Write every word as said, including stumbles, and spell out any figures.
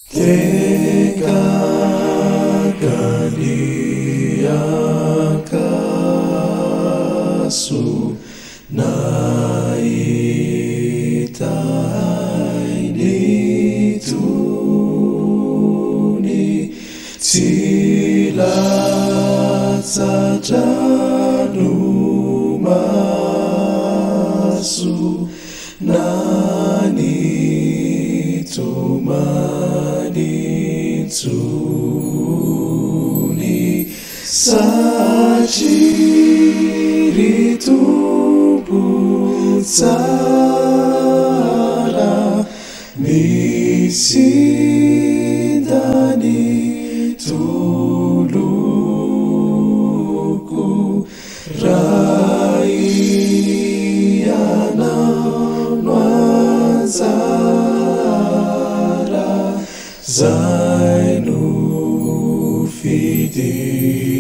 Teka kaliakasu naitai nituni tilat sajanu masu nani tumanituni sajiri tumpu tsara misindani tuluku raiyana Zainu fidi